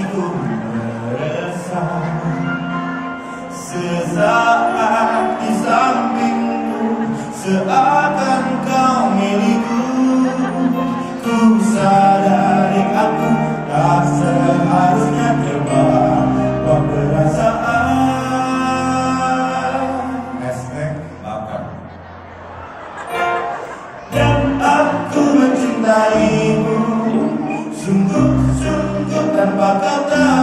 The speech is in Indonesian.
hatiku meresah. Sesaat di sampingmu, seakan kau milikku. Ku sadari aku tak seharusnya terbawa perasaan. Maafkan. Dan aku mencintaimu sungguh-sungguh tanpa kata.